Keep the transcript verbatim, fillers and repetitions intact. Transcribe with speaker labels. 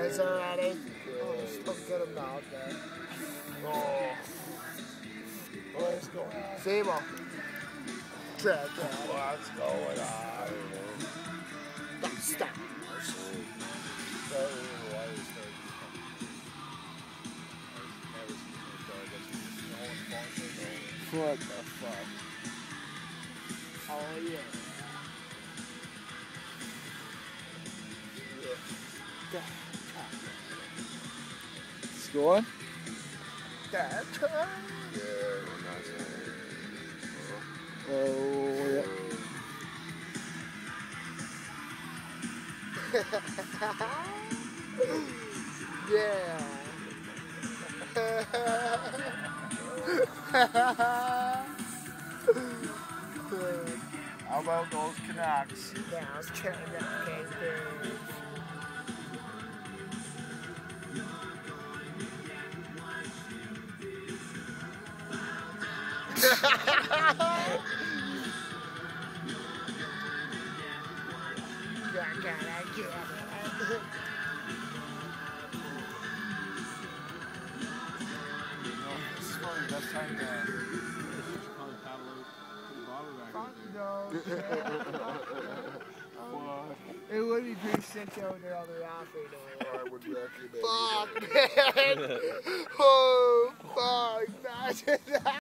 Speaker 1: guys already? Oh, still get him now, okay. Oh. What's going on? Sable. Drag, drag. What's going on? Stop. What the fuck? Oh, yeah.
Speaker 2: Scoring?
Speaker 1: That time?
Speaker 3: Yeah, we're not
Speaker 2: Oh, yeah.
Speaker 1: Yeah.
Speaker 2: How about those Canucks?
Speaker 1: Yeah, I was trying to get big. Yeah, I got it, I get it.
Speaker 2: This is probably the best time to...
Speaker 1: It would be pretty sick over there on the raft right now.
Speaker 3: I would recommend
Speaker 1: Fuck, man! Oh, fuck, imagine that!